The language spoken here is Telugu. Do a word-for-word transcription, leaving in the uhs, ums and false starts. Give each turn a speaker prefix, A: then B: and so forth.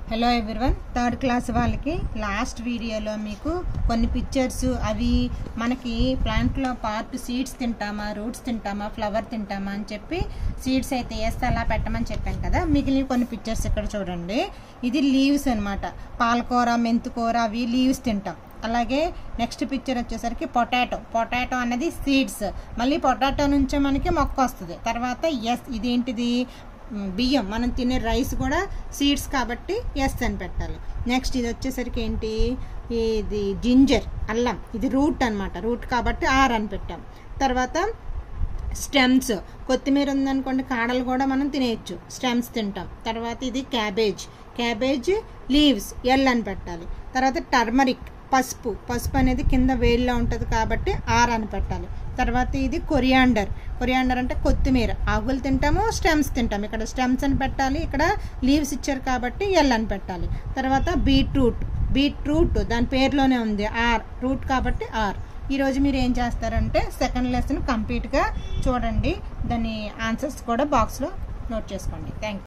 A: హలో ఎవ్రీవన్, థర్డ్ క్లాస్ వాళ్ళకి లాస్ట్ వీడియోలో మీకు కొన్ని పిక్చర్స్ అవి మనకి ప్లాంట్లో పార్ట్ సీడ్స్ తింటామా, రూట్స్ తింటామా, ఫ్లవర్ తింటామా అని చెప్పి సీడ్స్ అయితే వేస్తే అలా పెట్టమని చెప్పాను కదా. మిగిలిన కొన్ని పిక్చర్స్ ఇక్కడ చూడండి. ఇది లీవ్స్ అనమాట. పాలకూర, మెంతుకూర అవి లీవ్స్ తింటాం. అలాగే నెక్స్ట్ పిక్చర్ వచ్చేసరికి పొటాటో. పొటాటో అనేది సీడ్స్. మళ్ళీ పొటాటో నుంచే మనకి మొక్క వస్తుంది. తర్వాత ఎస్ ఇదేంటిది బియ్యం, మనం తినే రైస్ కూడా సీడ్స్ కాబట్టి ఎస్ అని పెట్టాలి. నెక్స్ట్ ఇది వచ్చేసరికి ఏంటి, ఇది జింజర్, అల్లం, ఇది రూట్ అనమాట. రూట్ కాబట్టి ఆర్ అని పెట్టాం. తర్వాత స్టెమ్స్, కొత్తిమీర ఉందనుకోండి కాడలు కూడా మనం తినేయచ్చు, స్టెమ్స్ తింటాం. తర్వాత ఇది క్యాబేజ్, క్యాబేజ్ లీవ్స్ ఎల్ అని పెట్టాలి. తర్వాత టర్మరిక్, పసుపు, పసుపు అనేది కింద వేడిలో ఉంటుంది కాబట్టి ఆర్ అని పెట్టాలి. తర్వాత ఇది కొరియాండర్, కొరియాండర్ అంటే కొత్తిమీర, ఆకులు తింటాము, స్టెమ్స్ తింటాము. ఇక్కడ స్టెమ్స్ అని పెట్టాలి, ఇక్కడ లీవ్స్ ఇచ్చారు కాబట్టి ఎల్ అని పెట్టాలి. తర్వాత బీట్రూట్, బీట్రూట్ దాని పేరులోనే ఉంది ఆర్, రూట్ కాబట్టి ఆర్. ఈరోజు మీరు ఏం చేస్తారంటే సెకండ్ లెసన్ కంప్లీట్గా చూడండి, దాని ఆన్సర్స్ కూడా బాక్స్లో నోట్ చేసుకోండి. Thank you.